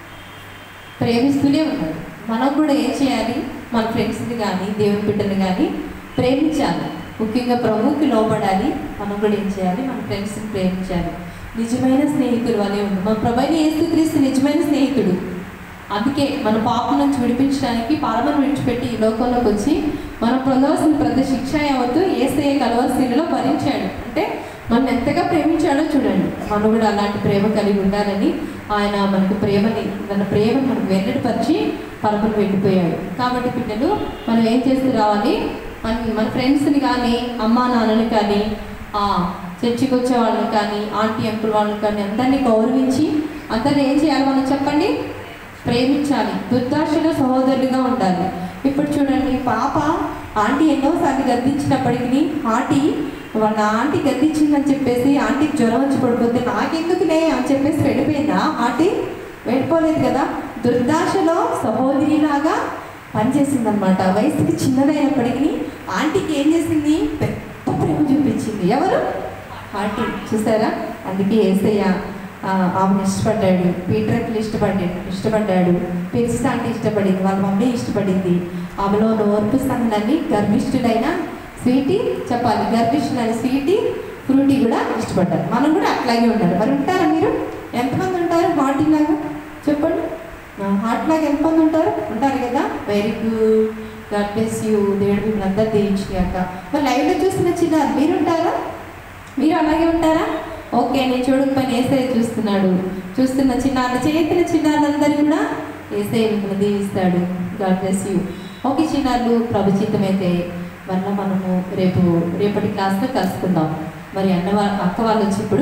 ప్రేమిస్తూనే ఉన్నాడు. మనం కూడా ఏం చేయాలి? మన ఫ్రెండ్స్ని కానీ దేవుని బిడ్డని కానీ ప్రేమించాలి. ముఖ్యంగా ప్రభువుకి లోబడాలి. మనం కూడా ఏం చేయాలి? మన ఫ్రెండ్స్ని ప్రేమించాలి. నిజమైన స్నేహితులు అనే ఉంది. మన ప్రభువైన యేసుక్రీస్తు నిజమైన స్నేహితుడు. అందుకే మన పాపం నుంచి విడిపించడానికి పాపను విడిచిపెట్టి ఈ లోకంలోకి వచ్చి మనం పొందవలసిన ప్రతి శిక్ష యావత్తు యేసయ్య కల్వరిలో భరించాడు. అంటే మనం ఎంతగా ప్రేమించాడో చూడండి. మనం కూడా అలాంటి ప్రేమ కలిగి ఉండాలని ఆయన మనకు మన ప్రేమను మనకు వెల్లడిపరిచి పరమను వెళ్ళిపోయాడు. కాబట్టి పిల్లలు మనం ఏం చేసి రావాలి? మన ఫ్రెండ్స్ని కానీ అమ్మా నాన్నని కానీ చర్చికి వచ్చే వాళ్ళని కానీ ఆంటీ అంకుల్ వాళ్ళని కానీ అందరినీ గౌరవించి అందరినీ ఏం చేయాలి? మనం చెప్పండి, ప్రేమించాలి. దుర్దాశలో సహోదరులుగా ఉండాలి. ఇప్పుడు చూడండి, పాప ఆంటీ ఎన్నోసార్లు గద్దించినప్పటికీ వాళ్ళ ఆంటీ గద్దించిందని చెప్పేసి ఆంటీకి జ్వరం వచ్చి పడిపోతే నాకెందుకులే అని చెప్పేసి వెళ్ళిపోయిందా? ఆంటీ వెళ్ళిపోలేదు కదా. దుర్దాశలో సహోదరిలాగా పనిచేసిందనమాట. వయసుకి చిన్నదైనప్పటికీ ఆంటీకి ఏం చేసింది? పెద్ద ప్రేమ చూపించింది. ఎవరు? ఆంటీ. చూసారా? అందుకే యేసయ్య ఆమెను ఇష్టపడ్డాడు, పీటర్కి ఇష్టపడ్డాడు, పెరిసిస్తా అంటే ఇష్టపడింది, వాళ్ళ మమ్మీ ఇష్టపడింది. ఆమెలో ఓర్పు సంగనాన్ని గర్భిష్ఠుడైన స్వీటీ చెప్పాలి, గర్భిష్ఠుడైన స్వీటీ ఫ్రూటీ కూడా ఇష్టపడ్డారు. మనం కూడా అట్లాగే ఉండాలి. మరి ఉంటారా మీరు? ఎంతమంది ఉంటారు హార్ట్ లాగా? చెప్పండి, హార్ట్ లాగా ఎంతమంది ఉంటారు కదా. Very good, God bless you. దేవుడు మిమ్మల్ని అందరూ దీవించాక. మరి లైవ్లో చూస్తున్న చిన్నారు మీరు ఉంటారా? మీరు అలాగే ఉంటారా? ఓకే, నేను చూడకపోయిన యేసయ్య చూస్తున్న చిన్నారులందరూ కూడా యేసయ్య మిమ్మల్ని దీవిస్తాడు. God bless you. ఓకే చిన్నారులు, ప్రభు చిత్తమైతే మళ్ళీ మనము రేపటి క్లాస్లో కలుసుకుందాం. మరి అక్క వాళ్ళు వచ్చి ఇప్పుడు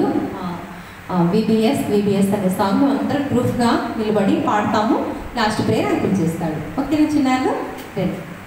విబిఎస్ అనే సాంగ్ అందరూ గ్రూప్గా నిలబడి పాడతాము. లాస్ట్ ప్రేయర్ అంకుల్ చేస్తాడు. ఓకేనా చిన్నారులు? రండి.